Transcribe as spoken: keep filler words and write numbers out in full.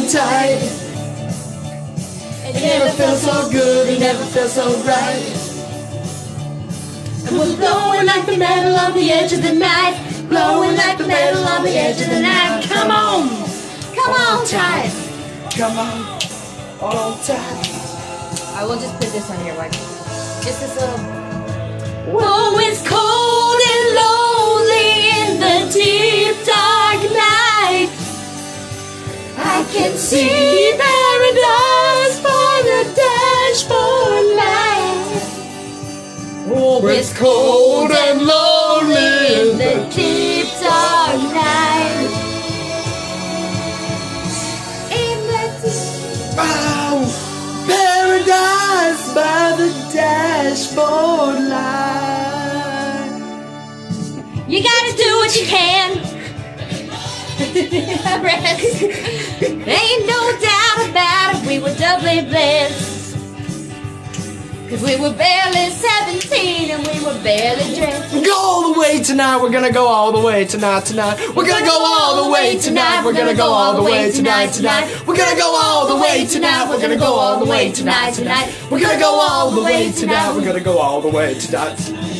and tight. It never felt so good, it never felt so right. And we're blowing like the metal on the edge of the night. Blowing like the metal on the edge of the night. Come on, come on tight. Come on, all tight. I will just put this on here, like just this little. Whoa, it's cold and lonely in the deep dark night. I can see paradise by the dashboard light. Oh, it's cold and lonely in the deep dark night. In the deep oh, paradise by the dashboard light. You gotta do what you can. Ain't no doubt about it, we were doubly blessed. Cause we were barely seventeen and we were barely dressed. Go all the way tonight, we're gonna go all the way tonight, tonight. We're gonna go all the way tonight, we're gonna go all the way tonight, tonight. We're gonna go all the way tonight, we're gonna go all the way tonight, tonight. We're gonna go all the way tonight, we're gonna go all the way tonight.